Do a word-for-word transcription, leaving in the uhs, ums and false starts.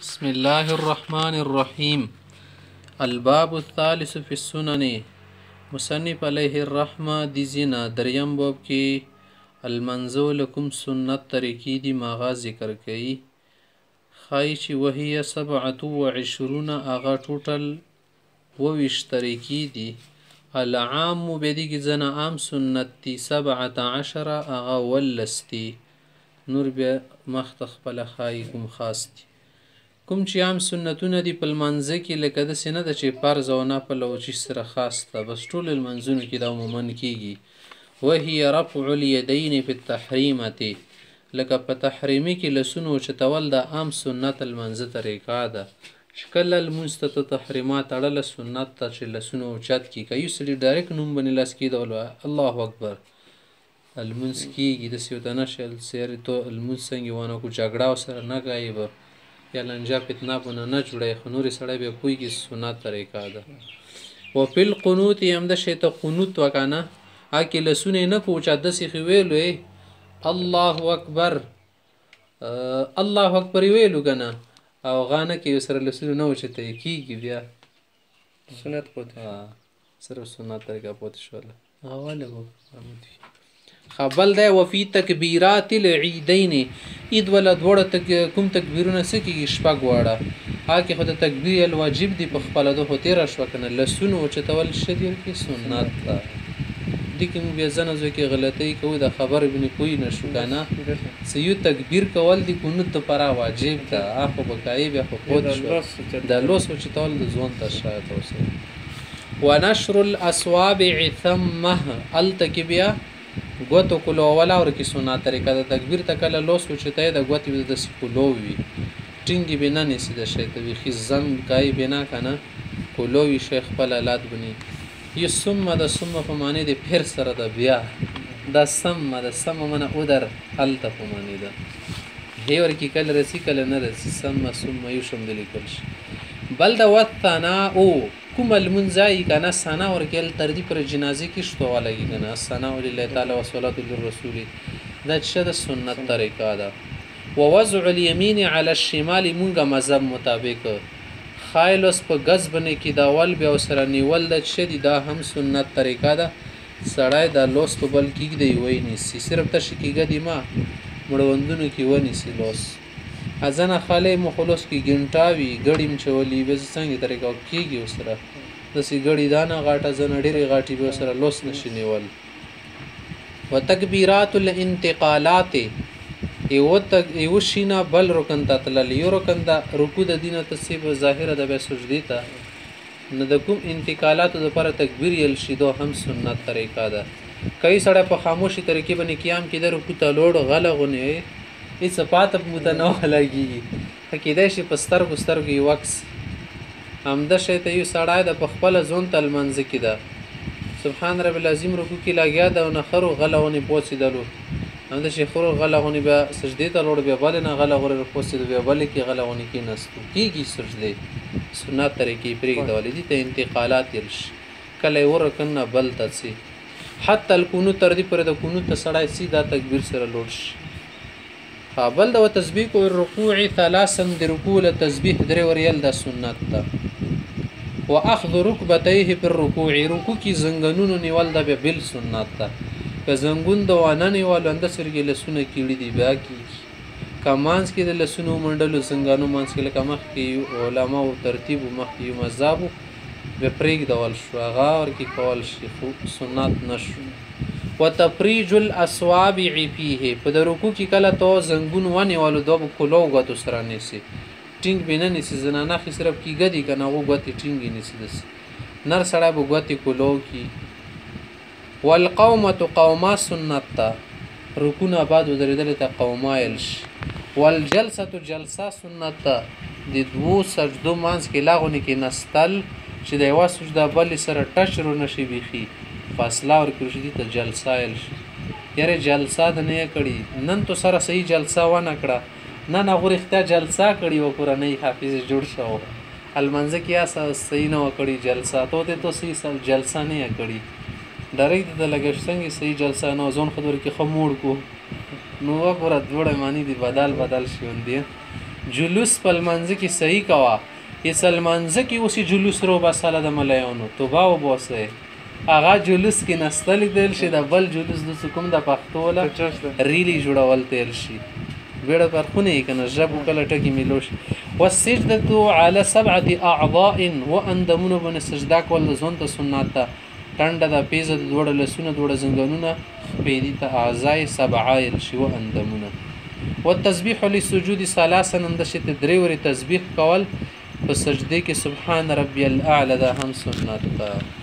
بسم الله الرحمن الرحیم. الباب الثالث فی السنن. مصنف علیه الرحمه دی زینا دریم باب کې المنزو لکم سنت طریقی دی ماغا ذکر کئی خواهی چې وهي سبعة وعشرون اغا ټوټل وویش طریقی دی. العام بیدی کی زن عام سنت تی سبعة عشر اغا ولستی نور بیا مختخ پل خواهی کم خواستی کوم چې عام سنتونه دي په لمانځه کې لکه داسې نه ده چې فرض او نفل او چې سره خاص ده، بس ټول لمانځونو کې دا عموما کېږي. وهي رفع الیدین فی التحریمة، لکه په تحریمي کې لسونو اوچتول د عام سنت لمانځه طریقه ده. چې کله لمونځ ته ته تحریمات تړله سنت ته چې لسونو اوچت کړي، که یو سړي ډایرکټ نوم باندې لاس کېږدول الله اکبر لمونځ کېږي، داسې ورته نه شي سیارې تو لمونځ څنګه ونه کړو، جګړه ورسره نه کوي به یا لنجا فتنه بونه نه جوړوي، خو نورې سړی بیا پوهېږي سنت طریقه ده. وفي القنوت همده شی ته قنوت وکنه هکې لسونه یې نه کړو چې داسې خو ویلو الله اکبر الله اکبر یې ویلو که نه او هغه نه کې سره لسونه نه اوچته یې کېږي بیا سنت پوتې صرف سنت طریقه پوتې شوله هغه ولې به خبل دی. وفي تکبیرات العیدین، عید ولا دواړه تک کوم تکبیرونه څه کېږي شپږ واړه هکې خو د تکبیر الواجب دی په خپله ده خو تېره شوه که نه لسونه اوچتول ښه دي کې سنت ده. دې کې موږ بیا ځنه ځای کې غلطۍ کوو د خبرې باندې پوه نه شو که نه څه یو تکبیر کول د قنوت دپاره واجب ده هغه خو به کوې بیا خو پوه شوه د لوس اوچتول د ځوان ته شاید اوسه. ونشر الاصوابع ثمه هلته کې بیا ګوتو کلو اوله ورکې سنت طریقه ده. تکبیر ته کله لوس اوچتی د ګوتې به داسې کلو وي ټینګې به نه نیسي د شی ته بیخي زنګ کوي به نه که نه کلو وي شی خپل حالات بني. یو سمه د سمه په معنی د پیر سره ده بیا دا سمه د سمه منه ادر هلته په معنی ده هی ورکې کله رسي کله نه رسي سمه سمه یو شم د لیکل شي. بل د وثناء کومه لمونځایي که نه ثنا ورکول تردي پر جنازې کې شتوه لګي که نه الثناء لله تعالی وصلات للرسول دا چې د سنت طریقه ده. ووضع الیمین علی الشمال مونږه مذهب مطابق خایل اوس په ګز باندې کې دا ول بیا ورسره نیول د چې دي دا هم سنت طریقه ده. سړی دا لوس په بل کېږدي ونیسي صرف تشه کېږدي ما مړوندونو کې ونیسي لوس ځنه خالی مو خلوص کې ګنټا وي ګړي م چولي به څنګه طریقه کېږي ورسره داسې ګړي دا نه غاټه ځنه ډېرې غاټې به ورسره لوس نشي نیول. وتکبیرات الانتقالات یو شي نه بل رکن ته تلل یو رکن د رکوع د دینه ته به ظاهره د بیا سجدې ته نه د کوم انتقالاتو دپاره تکبیر یل شي دو هم سنت طریقه ده. کوي سړی په خاموشي طریقې باندې قیام کېده رکوع ته لوړ غله غونې هېڅ پاته په متنوع لګېږي کېدای شي په سترګو سترګو یې وکس همده شی ته یو سړی د په خپله ځون ته لمانځه کې ده سبحان رب العظیم رکوع کې لګیا ده او نه خرو غله غونې پوڅېدلو همده شي خرو غله غونې بیا سجدې ته لوړ بیا بلې نه غله غونې راپوڅېدو بیا بلې کې غله غونې کېناستو کېږي سجدې سنت طریقې پرېږدولې دي ته انتقالات یل شي کله یې ورکن نه بل ته څي حتی القنوت تر دې پورې د قنوت ته سړی څي دا تکبیر سره لوړ شي. بل د تسبیح الرکوع ثلاثا د رکوع له تسبیح درې وریل د سنت ده. واخذ رکبتیه په رکوع رکوع کې زنګنونو نیول د بیا بل سنت ده. که زنګون د وانه نیول انده سرګې لسونه کیړي دي بیا کېږي که مانځ کې د لسونو منډلو زنګانو مانځ کې لکه مخکې علماو ترتیب مخکې یو مذهبو بیا پرېږدول شو هغه ورکې کول شي خو سنت نه شو. وتفریج الاصوابع فیه په د رکوع کې کله تو زنګون ونیولو دوه به کلو ګوتو سره نیسي ټینګ به نه نیسي زنانه خې صرف کېږدي که نه هغو ګوتې ټینګې نیسي داسې نر سړی به ګوتې کلو کي. والقومة قوما سنت ته رکوع نه بعد ودرېدلې ته قوما یل شي. والجلسة جلسه سنت ته د دوو سجدو منځ کې لاغونې کې نستل چې د یوه سجده بلې سره ټچ رو نشي بیخي فاصله ورکړو شي دي ته جلسه یل شي. یاره جلسه د نه یې کړي نن تو سره صحیح جلسه ونه کړه نن هغو رښتیا جلسه کړي وه کورنۍ حافظ جوړ شو المنځه کې یا صحیح نه وه کړي جلسه تو دې تو صحیح جلسه نه یې کړي ډایرکټ د لګښت څنګه صحیح جلسه نه ځون خبر کې ښه موړ کو نو وګوره دوړه معنی دي بدل بدل شي وندې جلوس په لمانځه کې صحیح کوه یې لمانځه کې اوس جلوس رو بساله د ملایانو توبه وباسئ هغه جلوس کې نسته لیدل شي د بل جلوس د کوم د پښتو له ریلی جوړول تیر شي بیړه پر خونه یې که نه ژبو کله ټکي میلو شي والسجدة على سبعة اعضاء واندمونه باندې سجده کول د ځوان ته سنت ده ټنډه د پیزه د دوړه لسونه دوړه زنګنونه خپېدي ته اعضای سبعه یل شي واندمونه والتسبيح للسجود ثلاثا اندشت درې ورې تسبیح کول په سجده کې سبحان ربي الاعلى دا هم سنت ده